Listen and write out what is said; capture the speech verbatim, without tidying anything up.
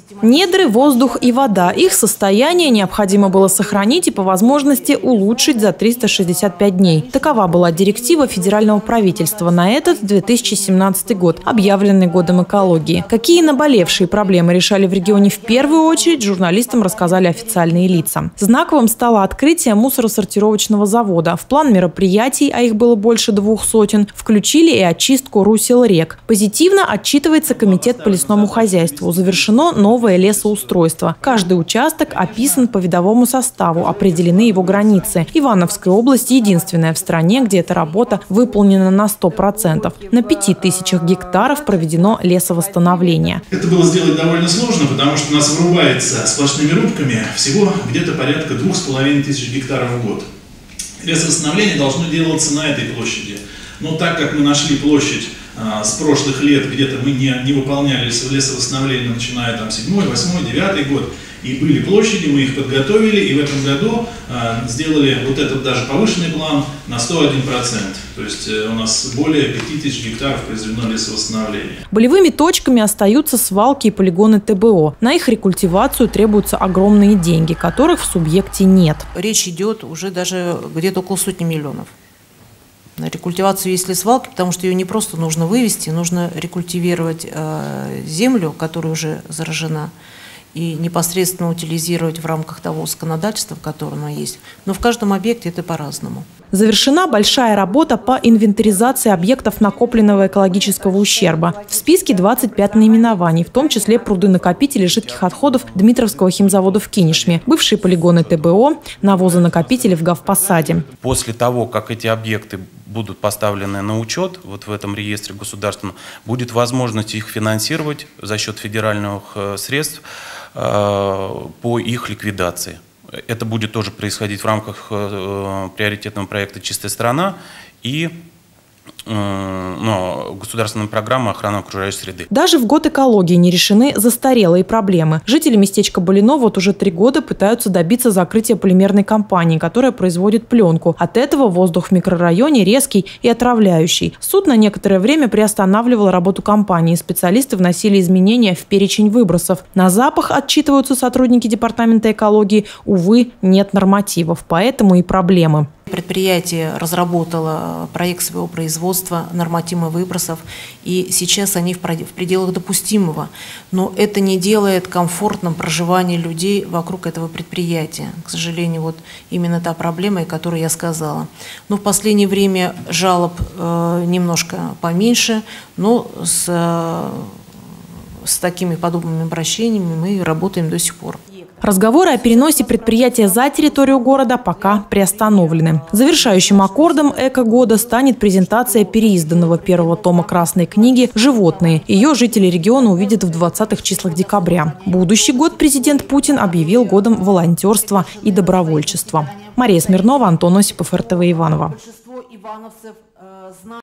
Недры, воздух и вода. Их состояние необходимо было сохранить и по возможности улучшить за триста шестьдесят пять дней. Такова была директива федерального правительства на этот две тысячи семнадцатый год, объявленный годом экологии. Какие наболевшие проблемы решали в регионе в первую очередь, журналистам рассказали официальные лица. Знаковым стало открытие мусоросортировочного завода. В план мероприятий, а их было больше двух сотен, включили и очистку русел рек. Позитивно отчитывается комитет по лесному хозяйству. Завершено новое лесоустройство. Каждый участок описан по видовому составу, определены его границы. Ивановская область единственная в стране, где эта работа выполнена на сто процентов. На пяти тысячах гектаров проведено лесовосстановление. Это было сделать довольно сложно, потому что у нас вырубается сплошными рубками всего где-то порядка двух с половиной тысяч гектаров в год. Лесовосстановление должно делаться на этой площади. Но так как мы нашли площадь а, с прошлых лет, где-то мы не, не выполняли лесовосстановление, начиная там седьмой, восьмой, девятый год, и были площади, мы их подготовили, и в этом году а, сделали вот этот даже повышенный план на сто один процент. То есть у нас более пяти тысяч гектаров произведено лесовосстановление. Болевыми точками остаются свалки и полигоны тэ бэ о. На их рекультивацию требуются огромные деньги, которых в субъекте нет. Речь идет уже даже где-то около сотни миллионов. На рекультивацию есть свалки, потому что ее не просто нужно вывести, нужно рекультивировать э, землю, которая уже заражена, и непосредственно утилизировать в рамках того законодательства, которое оно есть. Но в каждом объекте это по-разному. Завершена большая работа по инвентаризации объектов накопленного экологического ущерба. В списке двадцать пять наименований, в том числе пруды-накопители жидких отходов Дмитровского химзавода в Кинешме, бывшие полигоны тэ бэ о, навозонакопители в Гавпосаде. После того, как эти объекты будут поставлены на учет, вот в этом реестре государственном, будет возможность их финансировать за счет федеральных средств по их ликвидации. Это будет тоже происходить в рамках э, приоритетного проекта «Чистая страна» и э, ну, государственной программы охраны окружающей среды. Даже в год экологии не решены застарелые проблемы. Жители местечка Болино вот уже три года пытаются добиться закрытия полимерной компании, которая производит пленку. От этого воздух в микрорайоне резкий и отравляющий. Суд на некоторое время приостанавливал работу компании. Специалисты вносили изменения в перечень выбросов. На запах, отчитываются сотрудники департамента экологии, увы, нет нормативов, поэтому и проблемы. Предприятие разработало проект своего производства, нормативы выбросов, и сейчас они в пределах допустимого. Но это не делает комфортным проживание людей вокруг этого предприятия. К сожалению, вот именно та проблема, о которой я сказала. Но в последнее время жалоб э, немножко поменьше, но с, э, с такими подобными обращениями мы работаем до сих пор. Разговоры о переносе предприятия за территорию города пока приостановлены. Завершающим аккордом эко-года станет презентация переизданного первого тома Красной книги «Животные». Ее жители региона увидят в двадцатых числах декабря. Будущий год президент Путин объявил годом волонтерства и добровольчества. Мария Смирнова, Антон Осипов, эр тэ вэ Иваново.